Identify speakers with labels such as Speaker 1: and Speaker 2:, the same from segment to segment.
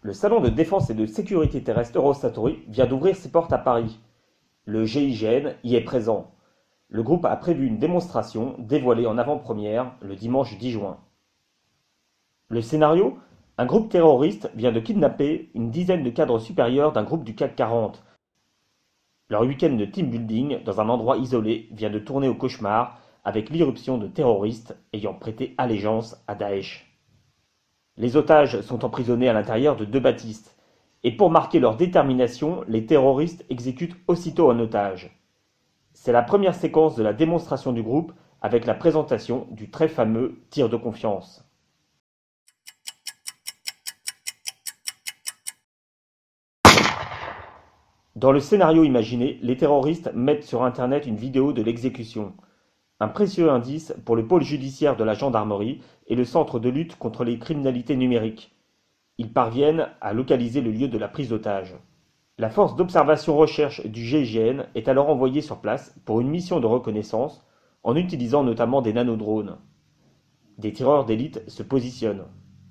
Speaker 1: Le salon de défense et de sécurité terrestre Eurosatory vient d'ouvrir ses portes à Paris. Le GIGN y est présent. Le groupe a prévu une démonstration dévoilée en avant-première le dimanche 10 juin. Le scénario: un groupe terroriste vient de kidnapper une dizaine de cadres supérieurs d'un groupe du CAC 40. Leur week-end de team building dans un endroit isolé vient de tourner au cauchemar avec l'irruption de terroristes ayant prêté allégeance à Daesh. Les otages sont emprisonnés à l'intérieur de 2 baptistes, et pour marquer leur détermination, les terroristes exécutent aussitôt un otage. C'est la première séquence de la démonstration du groupe avec la présentation du très fameux tir de confiance. Dans le scénario imaginé, les terroristes mettent sur internet une vidéo de l'exécution. Un précieux indice pour le pôle judiciaire de la gendarmerie et le centre de lutte contre les criminalités numériques. Ils parviennent à localiser le lieu de la prise d'otage. La force d'observation-recherche du GIGN est alors envoyée sur place pour une mission de reconnaissance en utilisant notamment des nanodrones. Des tireurs d'élite se positionnent.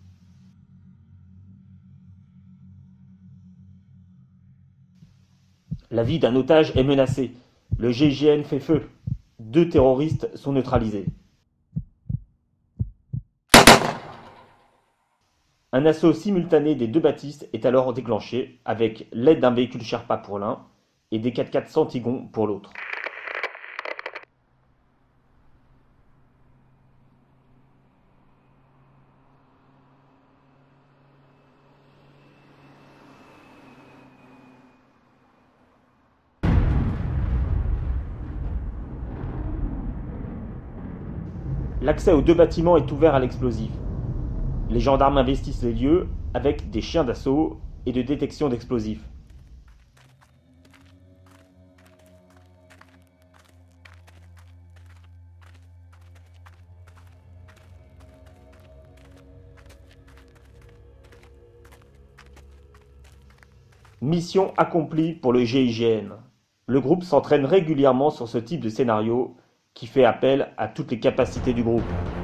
Speaker 1: La vie d'un otage est menacée. Le GIGN fait feu. 2 terroristes sont neutralisés. Un assaut simultané des 2 baptistes est alors déclenché avec l'aide d'un véhicule Sherpa pour l'un et des 4x4 Centigon pour l'autre. L'accès aux 2 bâtiments est ouvert à l'explosif. Les gendarmes investissent les lieux avec des chiens d'assaut et de détection d'explosifs. Mission accomplie pour le GIGN. Le groupe s'entraîne régulièrement sur ce type de scénario qui fait appel à toutes les capacités du groupe.